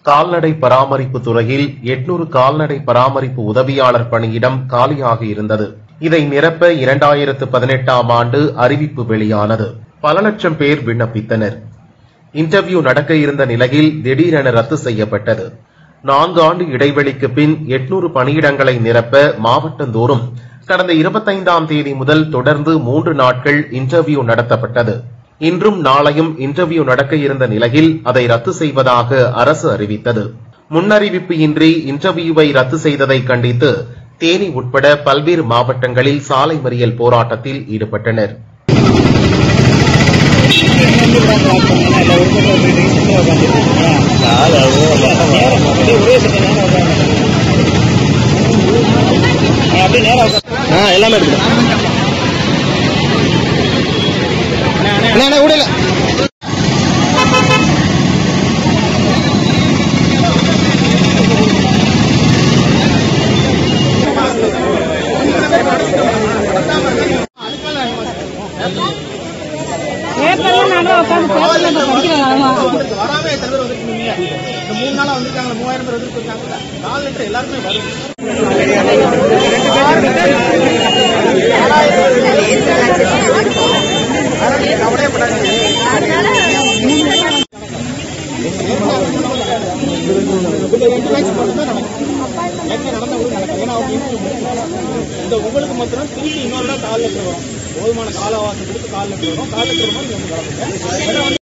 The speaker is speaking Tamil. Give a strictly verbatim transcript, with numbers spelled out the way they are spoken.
கால்நடை பராமரிப்பு துறையில் எட்நூறு கால்நடை பராமரிப்பு உதவியாளர் பணியிடம் காலியாக இருந்தது. இதை நிரப்ப இரண்டாயிரத்து பதினெட்டாம் ஆண்டு அறிவிப்பு வெளியானது. பல லட்சம் பேர் விண்ணப்பித்தனர். இன்டர்வியூ நடக்க இருந்த நிலையில் திடீரென ரத்து செய்யப்பட்டது. நான்கு ஆண்டு இடைவெளிக்கு பின் எட்நூறு பணியிடங்களை நிரப்ப மாவட்டந்தோறும் கடந்த இருபத்தைந்தாம் தேதி முதல் தொடர்ந்து மூன்று நாட்கள் இன்டர்வியூ நடத்தப்பட்டது. இன்றும் நாளையும் இன்டர்வியூ நடக்க இருந்த நிலையில் அதை ரத்து செய்வதாக அரசு அறிவித்தது. முன்னறிவிப்பு இன்றி இன்டர்வியூவை ரத்து செய்ததை கண்டித்து தேனி உட்பட பல்வேறு மாவட்டங்களில் சாலை மறியல் போராட்டத்தில் ஈடுபட்டனர். எல்லாமே விடல வராமே எத்தனை பேர் வந்துருக்கீங்க? இந்த மூணு நாளா வந்திருக்காங்க, மூவாயிரம் பேர் வந்துருக்காங்க. நாலு லிட்டர் எல்லாருமே வரும். உங்களுக்கு மாத்திரம் திருப்பி இன்னொரு கால் லிட்டர் வரும். போதுமான கால அவகாசம் கொடுத்து கால் லிட்டர் வரும். கால் லிட்டர்